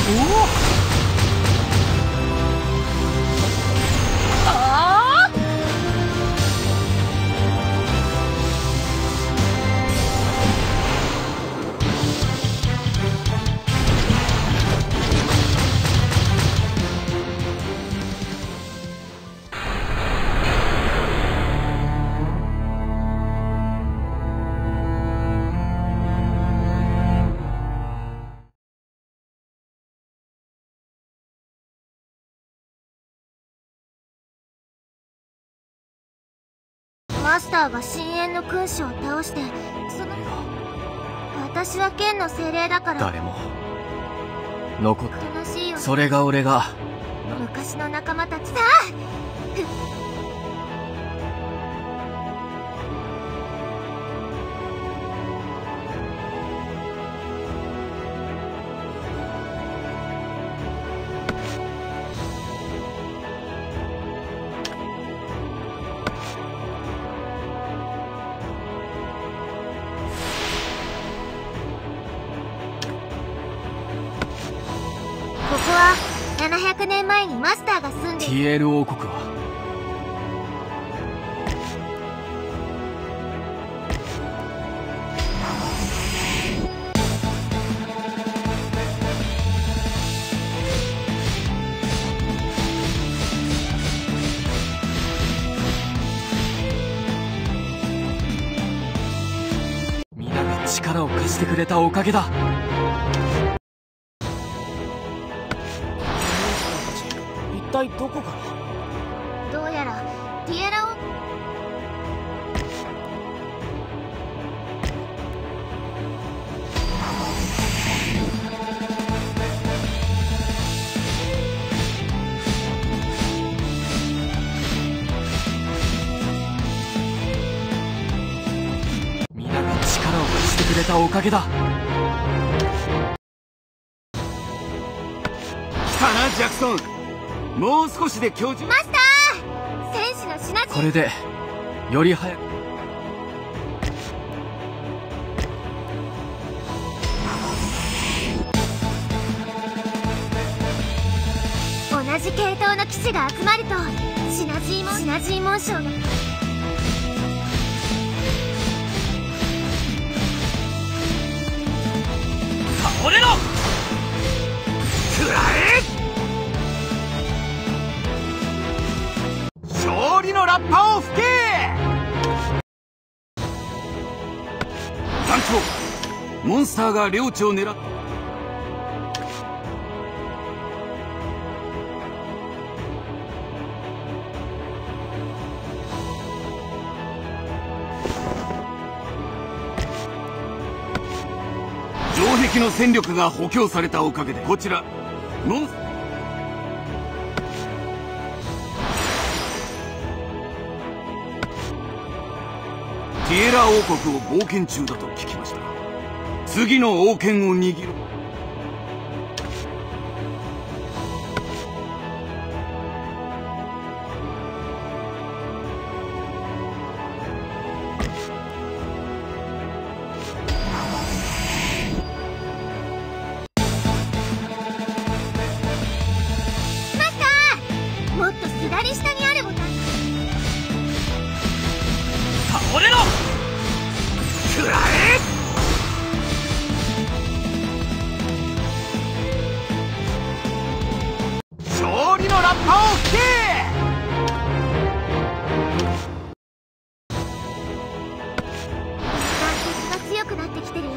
マスターが深淵の君主を倒して、私は剣の精霊だから誰も残っ悲しいよ。 それが俺が昔の仲間たちだ。ここは700年前にマスターが住んでティエール王国は皆が力を貸してくれたおかげだ。 一体どこから？ どうやらティエラを皆が力を貸してくれたおかげだ。 来たな、ジャクソン。もう少しで教授。 マスター、戦士の品々。 これでより早く同じ系統の騎士が集まるとシナジーモン賞が倒れろ。 食らえ。勝利のラッパを吹け。団長、モンスターが領地を狙って城壁の戦力が補強されたおかげでこちらモンティエラ王国を冒険中だと聞きました。次の王権を握る。 マスター、もっと左下にあるボタン。 倒れろ。 食らえ。勝利のラッパを吹け。 敵が強くなってきてるよ。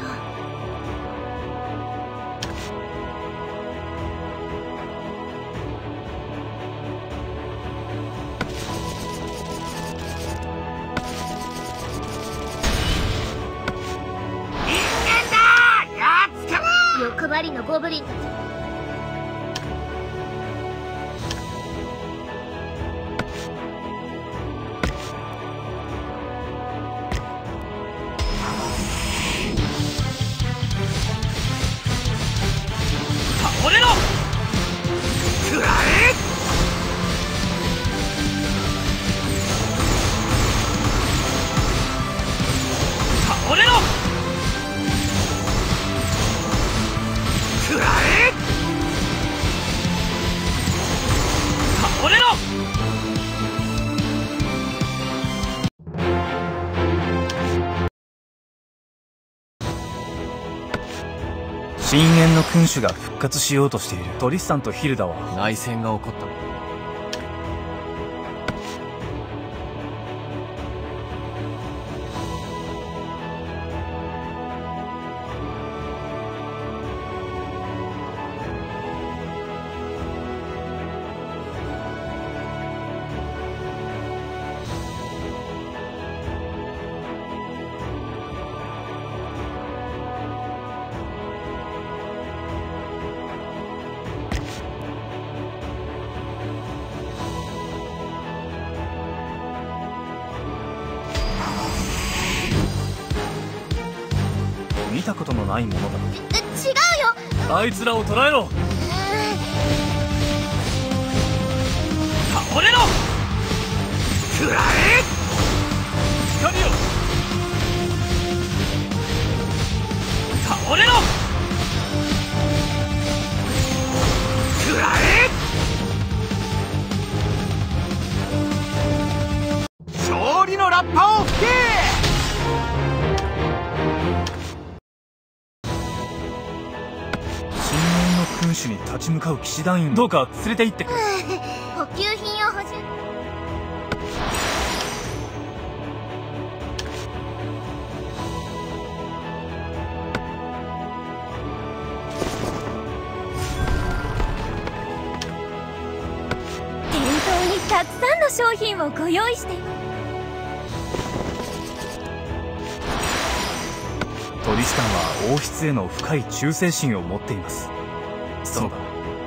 欲張りのゴブリンたち。 倒れろ。 食らえ。 倒れろ。 食らえ。 深淵の君主が復活しようとしている。トリスタンとヒルダは内戦が起こったの。 見たことのないものだ。 違うよ。 あいつらを捕らえろ。 倒れろ。食らえ。 光よ。 倒れろ。食らえ。勝利のラッパを吹け。 君主に立ち向かう騎士団員、どうか連れて行ってくれ。 補給品を補充。店頭にたくさんの商品をご用意しています。 トリスタンは王室への深い忠誠心を持っています。そうだ。